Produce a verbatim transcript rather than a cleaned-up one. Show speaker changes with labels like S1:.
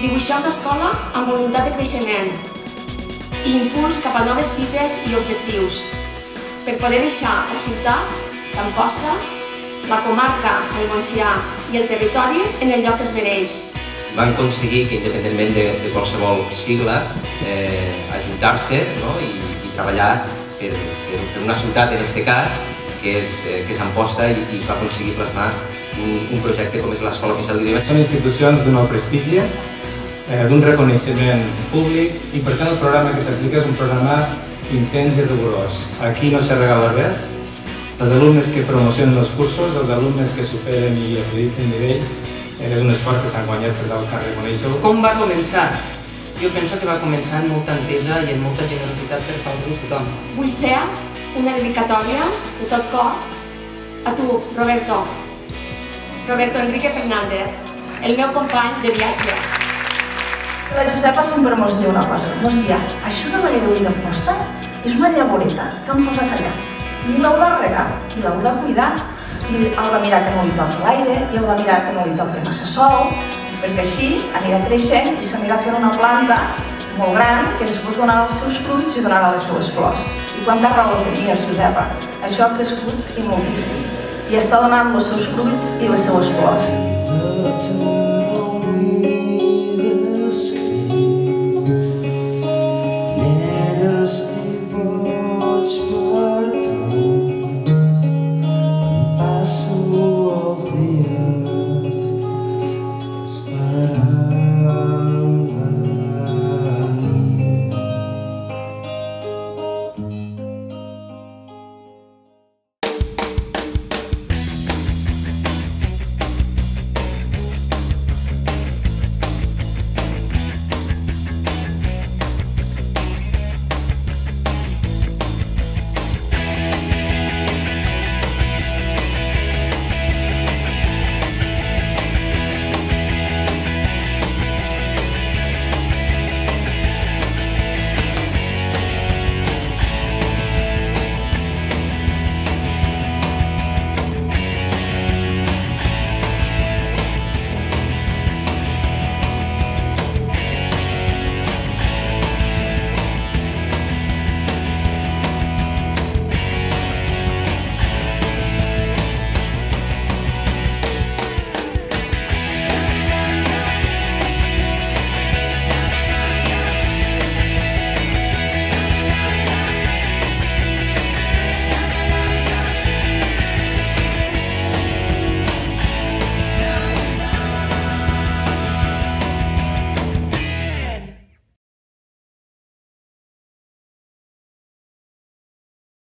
S1: Dibuixar una escola amb voluntat de creixement i impuls cap a noves fites i objectius, per poder deixar la ciutat, l'Amposta, la comarca, el Montsià i el territori en el lloc que es mereix.
S2: Van aconseguir que, independentment de, de qualsevol sigla, eh, ajuntar-se, no? I, i treballar per, per, per una ciutat, en aquest cas, que és, eh, que és Amposta, i, i es va aconseguir plasmar un, un projecte com és l'Escola Oficial d'Idiomes.
S3: Són institucions d'un alt prestigi, eh, d'un reconeixement públic, i per tant el programa que s'aplica és un programa intens i rigorós. Aquí no se regala res. Els alumnes que promocionen els cursos, els alumnes que superen i acrediten nivell, és un esforç que s'han guanyat per tal que reconeixeu.
S4: Com va començar? Jo penso que va començar amb molta entesa i amb molta generositat per part de tothom.
S1: Vull fer una dedicatòria de tot cor a tu, Roberto. Roberto Enrique Fernández, el meu company de viatge.
S5: La Josepa sempre mos diu una cosa. Hòstia, això de la llei d'Amposta és una llavoreta que han posat allà. I l'heu de regar, i l'heu de cuidar, i heu de mirar que no li toqui l'aire, i heu de mirar que no li toqui massa sol, perquè així anirà creixent i s'anirà fent una planta molt gran que després donarà els seus fruits i donarà les seues flors. I quanta raó tenies, Josepa? Això ha crescut i moltíssim. I està donant els seus fruits i les seues flors.